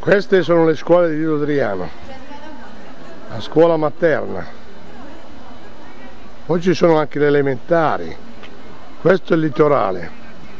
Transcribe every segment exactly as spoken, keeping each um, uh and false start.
Queste sono le scuole di Lido Adriano, la scuola materna. Poi ci sono anche le elementari. Questo è il litorale.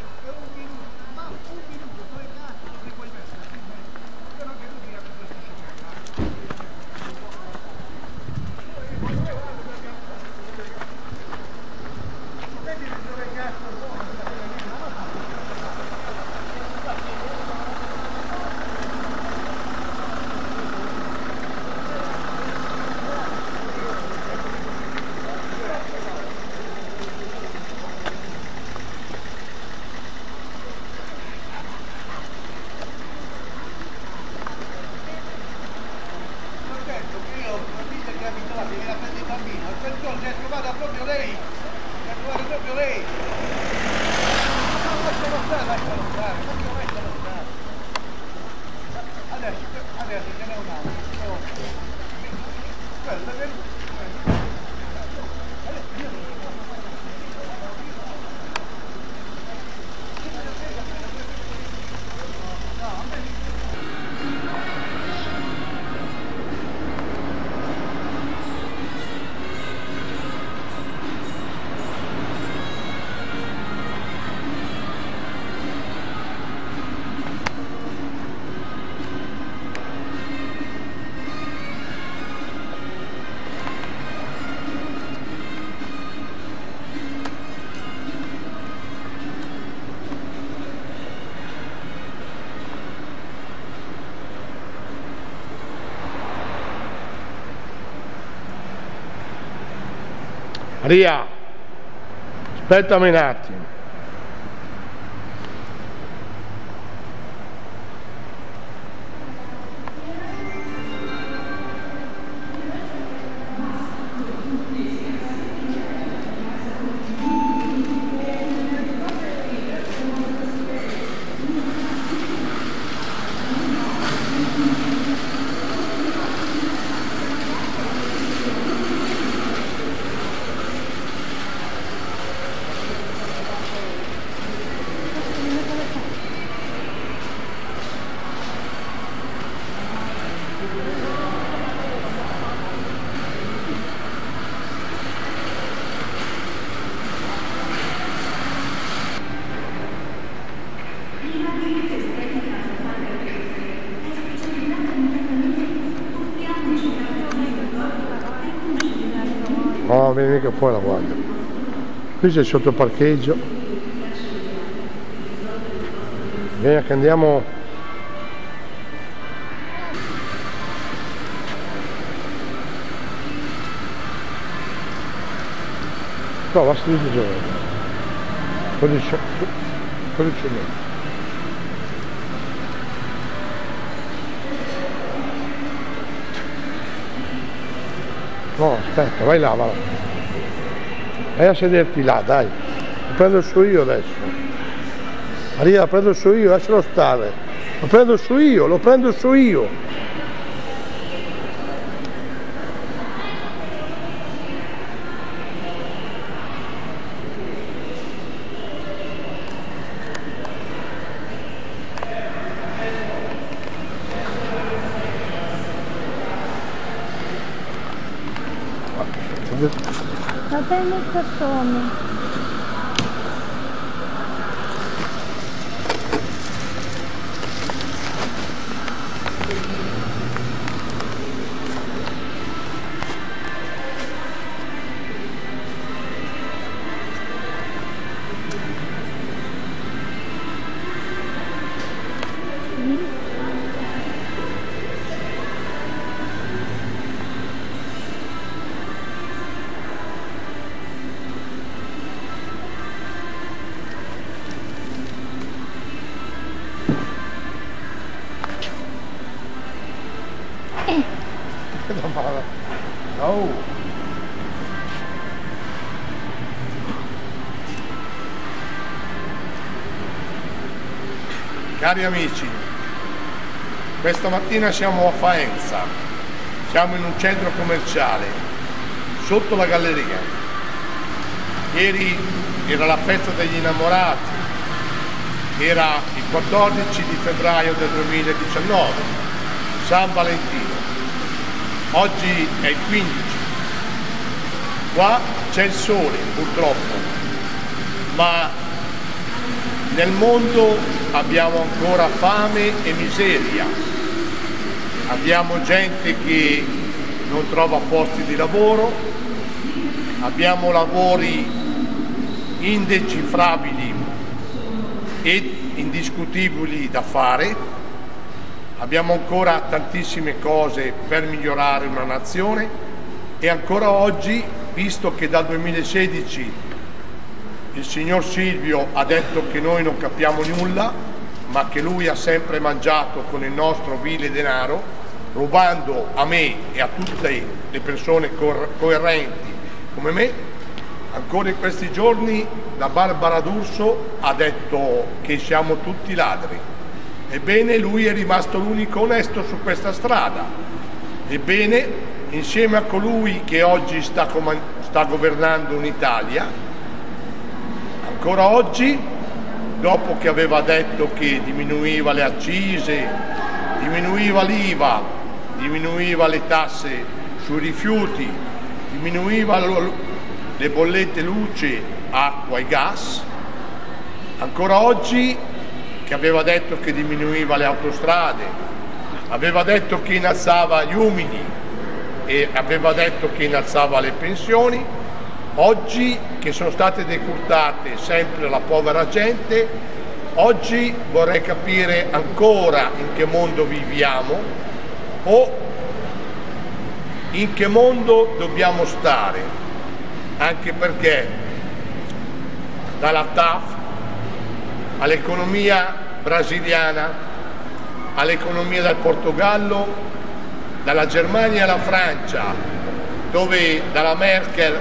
Maria, aspettami un attimo. No, vieni mica poi la guardia. Qui c'è il sottoparcheggio. Vieni che andiamo. No, va subito giù. quindici metri. No, aspetta, vai là, va là. Vai a sederti là, dai. Lo prendo su io adesso. Maria, lo prendo su io, lascialo stare. Lo prendo su io, lo prendo su io. Va bene il cartone. No. Cari amici, questa mattina siamo a Faenza, siamo in un centro commerciale, sotto la galleria. Ieri era la festa degli innamorati, era il quattordici di febbraio del duemiladiciannove. San Valentino. Oggi è il quindici. Qua c'è il sole, purtroppo, ma nel mondo abbiamo ancora fame e miseria. Abbiamo gente che non trova posti di lavoro, abbiamo lavori indecifrabili e indiscutibili da fare, abbiamo ancora tantissime cose per migliorare una nazione e ancora oggi, visto che dal duemilasedici il signor Silvio ha detto che noi non capiamo nulla, ma che lui ha sempre mangiato con il nostro vile denaro, rubando a me e a tutte le persone coerenti come me, ancora in questi giorni la Barbara D'Urso ha detto che siamo tutti ladri. Ebbene, lui è rimasto l'unico onesto su questa strada. Ebbene, insieme a colui che oggi sta, sta governando un'Italia, ancora oggi, dopo che aveva detto che diminuiva le accise, diminuiva l'I V A, diminuiva le tasse sui rifiuti, diminuiva le bollette luce, acqua e gas, ancora oggi che aveva detto che diminuiva le autostrade, aveva detto che innalzava gli umili e aveva detto che innalzava le pensioni, oggi che sono state decurtate sempre alla povera gente, oggi vorrei capire ancora in che mondo viviamo o in che mondo dobbiamo stare, anche perché dalla T A F all'economia brasiliana, all'economia del Portogallo, dalla Germania alla Francia, dove dalla Merkel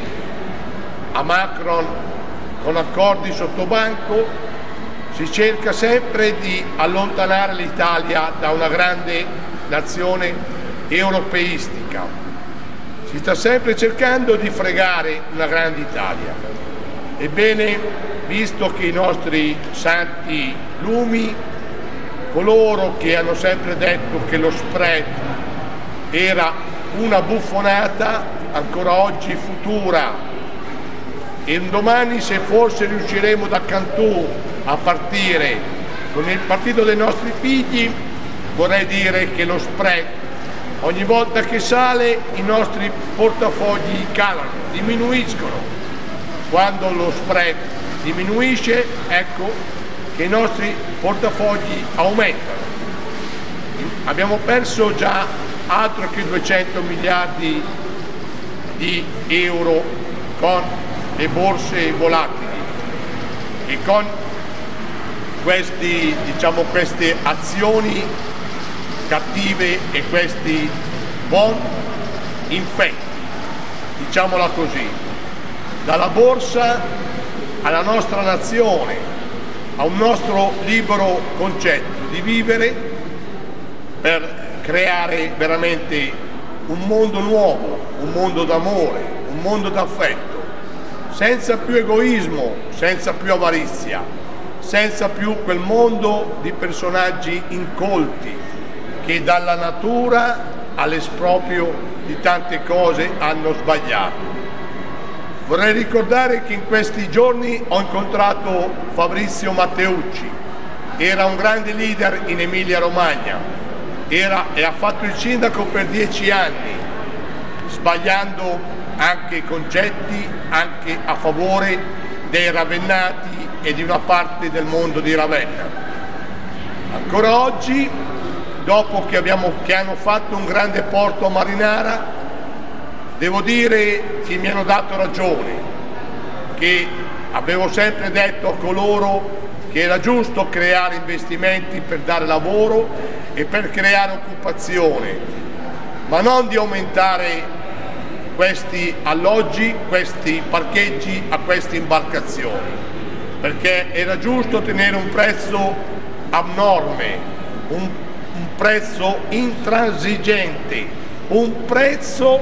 a Macron con accordi sottobanco si cerca sempre di allontanare l'Italia da una grande nazione europeistica. Si sta sempre cercando di fregare una grande Italia. Ebbene, visto che i nostri santi lumi, coloro che hanno sempre detto che lo spread era una buffonata, ancora oggi futura, e un domani, se forse riusciremo da Cantù a partire con il partito dei nostri figli, vorrei dire che lo spread, ogni volta che sale, i nostri portafogli calano, diminuiscono. Quando lo spread diminuisce, ecco che i nostri portafogli aumentano. Abbiamo perso già altro che duecento miliardi di euro con le borse volatili e con questi, diciamo, queste azioni cattive e questi bond infetti, diciamola così, dalla borsa alla nostra nazione, a un nostro libero concetto di vivere per creare veramente un mondo nuovo, un mondo d'amore, un mondo d'affetto, senza più egoismo, senza più avarizia, senza più quel mondo di personaggi incolti che dalla natura all'esproprio di tante cose hanno sbagliato. Vorrei ricordare che in questi giorni ho incontrato Fabrizio Matteucci, era un grande leader in Emilia-Romagna, era e ha fatto il sindaco per dieci anni, sbagliando anche concetti anche a favore dei ravennati e di una parte del mondo di Ravenna. Ancora oggi, dopo che, abbiamo, che hanno fatto un grande porto a Marinara, devo dire che mi hanno dato ragione, che avevo sempre detto a coloro che era giusto creare investimenti per dare lavoro e per creare occupazione, ma non di aumentare questi alloggi, questi parcheggi a queste imbarcazioni, perché era giusto tenere un prezzo abnorme, un, un prezzo intransigente, un prezzo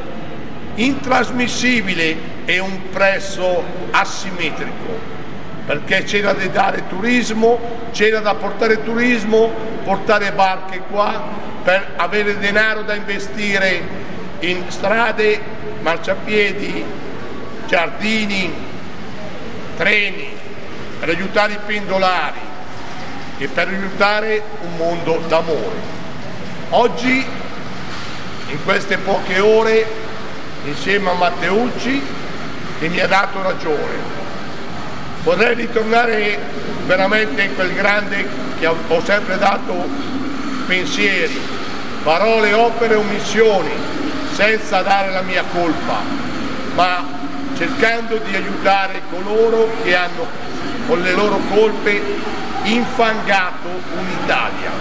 intrasmissibile e un prezzo asimmetrico, perché c'era da dare turismo, c'era da portare turismo portare barche qua per avere denaro da investire in strade, marciapiedi, giardini, treni, per aiutare i pendolari e per aiutare un mondo d'amore. Oggi, in queste poche ore, insieme a Matteucci, che mi ha dato ragione, vorrei ritornare veramente in quel grande che ho sempre dato pensieri, parole, opere, omissioni, senza dare la mia colpa, ma cercando di aiutare coloro che hanno con le loro colpe infangato un'Italia.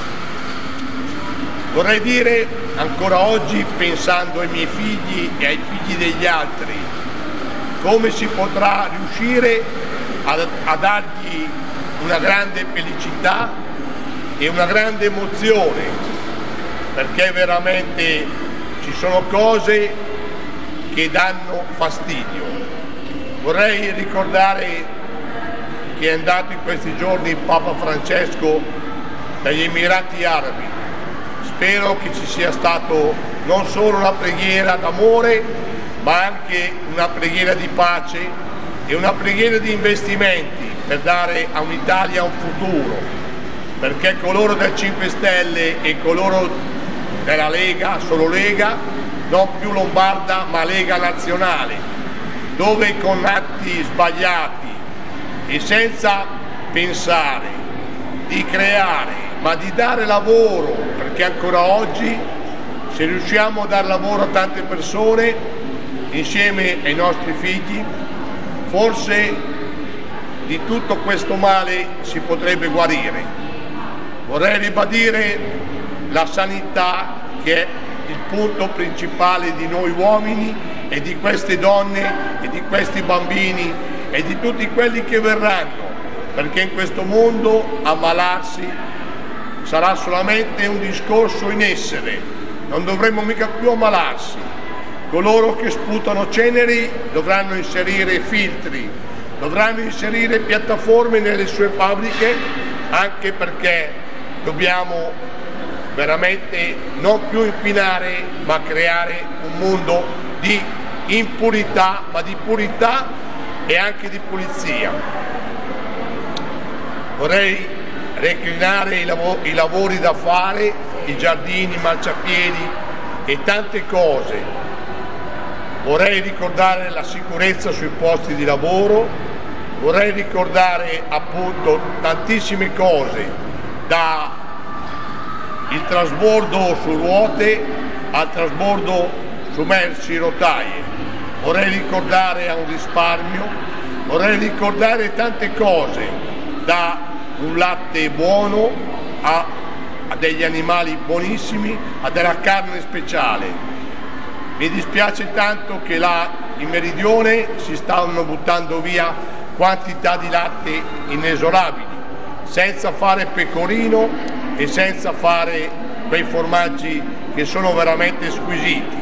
Vorrei dire ancora oggi, pensando ai miei figli e ai figli degli altri, come si potrà riuscire a, a dargli una grande felicità e una grande emozione, perché veramente ci sono cose che danno fastidio. Vorrei ricordare che è andato in questi giorni Papa Francesco dagli Emirati Arabi. Spero che ci sia stato non solo una preghiera d'amore, ma anche una preghiera di pace e una preghiera di investimenti per dare a un'Italia un futuro, perché coloro del cinque Stelle e coloro della Lega, solo Lega, non più lombarda ma Lega nazionale, dove con atti sbagliati e senza pensare di creare ma di dare lavoro, perché ancora oggi se riusciamo a dare lavoro a tante persone insieme ai nostri figli, forse di tutto questo male si potrebbe guarire. Vorrei ribadire la sanità, che è il punto principale di noi uomini e di queste donne e di questi bambini e di tutti quelli che verranno, perché in questo mondo ammalarsi sarà solamente un discorso in essere, non dovremmo mica più ammalarsi. Coloro che sputano ceneri dovranno inserire filtri, dovranno inserire piattaforme nelle sue fabbriche, anche perché dobbiamo veramente non più inquinare ma creare un mondo di impurità, ma di purità e anche di pulizia. Vorrei reclinare i, lav i lavori da fare, i giardini, i marciapiedi e tante cose. Vorrei ricordare la sicurezza sui posti di lavoro, vorrei ricordare appunto tantissime cose, da il trasbordo su ruote al trasbordo su merci rotaie. Vorrei ricordare a un risparmio, vorrei ricordare tante cose, da un latte buono a, a degli animali buonissimi, a della carne speciale. Mi dispiace tanto che là in meridione si stanno buttando via quantità di latte inesorabili, senza fare pecorino e senza fare quei formaggi che sono veramente squisiti.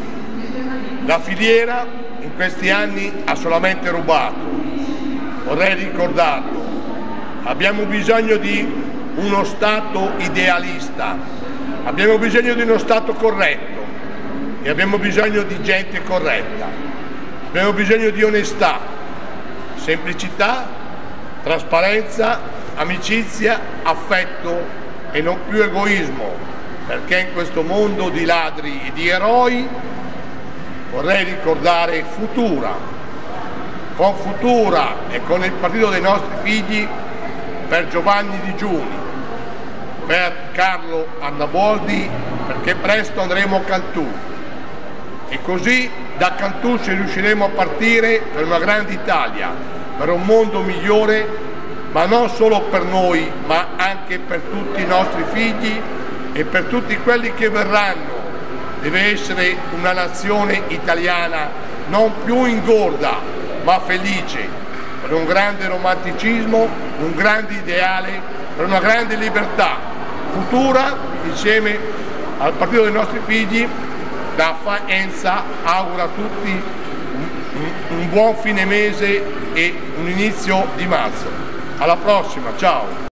La filiera in questi anni ha solamente rubato, vorrei ricordarlo. Abbiamo bisogno di uno Stato idealista, abbiamo bisogno di uno Stato corretto e abbiamo bisogno di gente corretta, abbiamo bisogno di onestà, semplicità, trasparenza, amicizia, affetto e non più egoismo, perché in questo mondo di ladri e di eroi vorrei ricordare Futura, con Futura e con il partito dei nostri figli, per Giovanni Di Giugni, per Carlo Arnaboldi, perché presto andremo a Cantù e così da Cantù ci riusciremo a partire per una grande Italia, per un mondo migliore, ma non solo per noi, ma anche per tutti i nostri figli e per tutti quelli che verranno. Deve essere una nazione italiana non più ingorda, ma felice, per un grande romanticismo, un grande ideale, per una grande libertà futura. Insieme al partito dei nostri figli, da Faenza augura a tutti un, un buon fine mese e un inizio di marzo. Alla prossima, ciao!